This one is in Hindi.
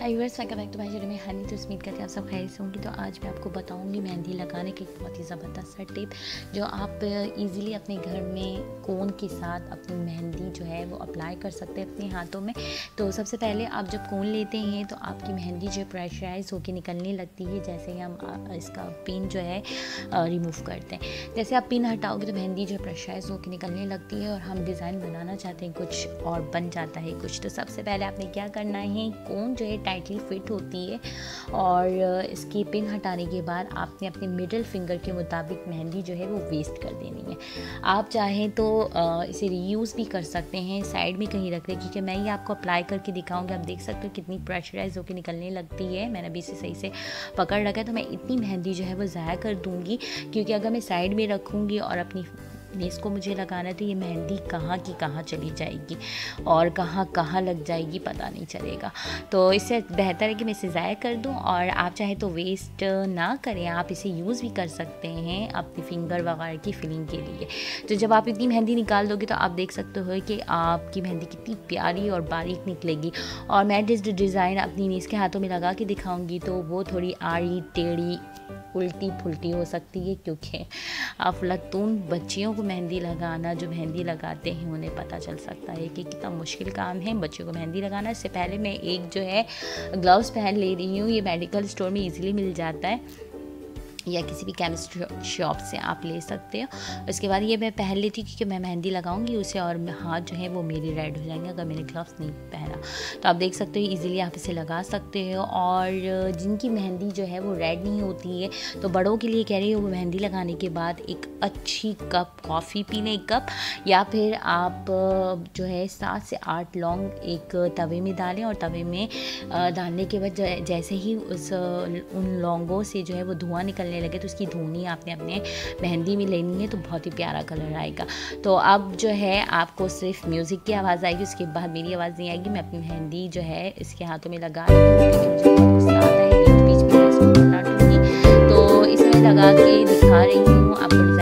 Hi viewers, welcome back to my channel में हनी। तो उम्मीद करते हैं आप सब खैरियत से होंगी। तो आज मैं आपको बताऊंगी मेहंदी लगाने की एक बहुत ही ज़बरदस्त सा टिप जो आप इजीली अपने घर में कोन के साथ अपनी मेहंदी जो है वो अप्लाई कर सकते हैं अपने हाथों में। तो सबसे पहले आप जब कोन लेते हैं तो आपकी मेहंदी जो प्रेशराइज होकर निकलने लगती है जैसे ही हम इसका पिन जो है रिमूव करते हैं। जैसे आप पिन हटाओगे तो मेहंदी जो प्रेशराइज होकर निकलने लगती है और हम डिज़ाइन बनाना चाहते हैं कुछ और बन जाता है कुछ। तो सबसे पहले आपने क्या करना है, कोन जो है टाइटली फिट होती है और इसकी पिन हटाने के बाद आपने अपने मिडिल फिंगर के मुताबिक मेहंदी जो है वो वेस्ट कर देनी है। आप चाहें तो इसे रीयूज़ भी कर सकते हैं, साइड में कहीं रख दें, क्योंकि मैं ये आपको अप्लाई करके दिखाऊंगी। आप देख सकते हो कितनी प्रेशराइज होकर निकलने लगती है। मैंने अभी इसे सही से पकड़ रखा है तो मैं इतनी मेहंदी जो है वो ज़ाया कर दूँगी, क्योंकि अगर मैं साइड में रखूँगी और अपनी नेस को मुझे लगाना है तो ये मेहंदी कहाँ की कहाँ चली जाएगी और कहाँ कहाँ लग जाएगी पता नहीं चलेगा। तो इससे बेहतर है कि मैं इसे ज़ाया कर दूं। और आप चाहे तो वेस्ट ना करें, आप इसे यूज़ भी कर सकते हैं अपनी फिंगर वगैरह की फिलिंग के लिए। तो जब आप इतनी मेहंदी निकाल दोगे तो आप देख सकते हो कि आपकी मेहंदी कितनी प्यारी और बारीक निकलेगी। और मैं जिस डिज़ाइन अपनी नेस के हाथों में लगा के दिखाऊँगी तो वो थोड़ी आड़ी टेढ़ी उल्टी फुल्टी हो सकती है, क्योंकि अफलातून बच्चियों को मेहंदी लगाना, जो मेहंदी लगाते हैं उन्हें पता चल सकता है कि कितना मुश्किल काम है बच्चों को मेहंदी लगाना। इससे पहले मैं एक जो है ग्लव्स पहन ले रही हूँ। ये मेडिकल स्टोर में इजीली मिल जाता है या किसी भी केमिस्ट शॉप से आप ले सकते हो। उसके बाद ये मैं पहन लेती हूँ क्योंकि मैं मेहंदी लगाऊंगी उसे और हाथ जो है वो मेरे रेड हो जाएंगे अगर मैंने ग्लव्स नहीं पहना। तो आप देख सकते हो इजीली आप इसे लगा सकते हो। और जिनकी मेहंदी जो है वो रेड नहीं होती है तो बड़ों के लिए कह रही हूँ, वो मेहंदी लगाने के बाद एक अच्छी कप कॉफ़ी पी लें, एक कप, या फिर आप जो है 7 से 8 लौंग एक तवे में डालें और तवे में डालने के बाद जैसे ही उन लौंगों से जो है वो धुआं निकलने लगे तो उसकी धुनी आपने अपने मेहंदी में लेनी है तो बहुत ही प्यारा कलर आएगा। तो अब जो है आपको सिर्फ म्यूज़िक की आवाज़ आएगी, उसके बाद मेरी आवाज़ नहीं आएगी। मैं अपनी मेहंदी जो है इसके हाथों में लगा रही हूँ क्योंकि मुझे बहुत गुस्सा आता है, बीच बीच में इसको बता दूँगी। तो इसमें लगा के दिखा रही हूँ आपको।